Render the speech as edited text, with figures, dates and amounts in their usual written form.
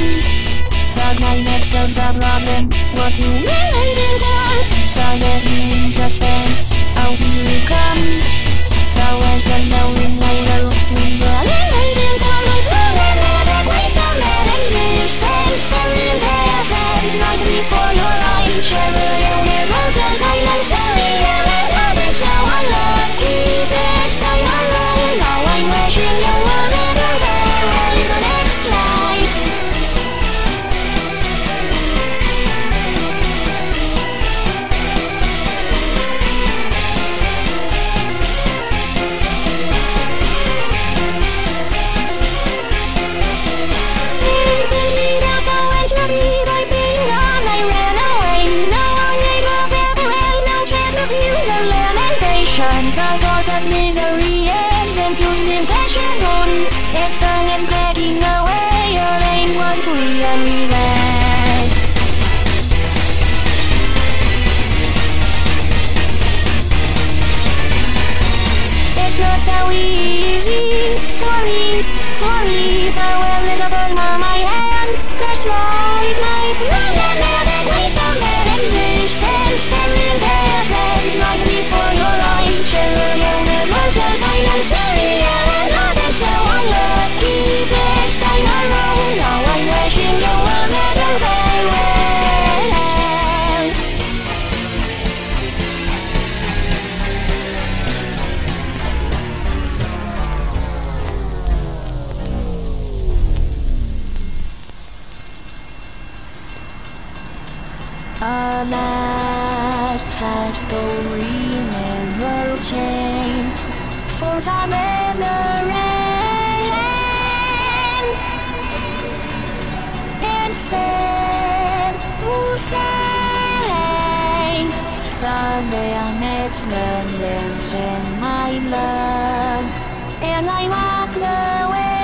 The climax of the problem, what you waiting for? Silently in suspense, how will you come? The answers knowing later, we were waiting for. Like waste of that existence, staring past hands right before your eyes. Shivering in roses, I know sorry, and I've been so unlucky this time alone. Now I'm wishing you were better there in the next life. The source of misery is infused in flesh and bone. Its tongue is begging away your aim once we are relaxed. It's not so easy for me to wear it upon my hand. That's like my blood waste of that existence. Staring past hands right before your eyes. Shivering in the roses, I know sorry, and I've been so unlucky this time around. Now I'm wishing you were better farewell. Alas, that story never changed, for time and the rain. And sad to say, someday I'll meet the lives in my blood, and I walk the way.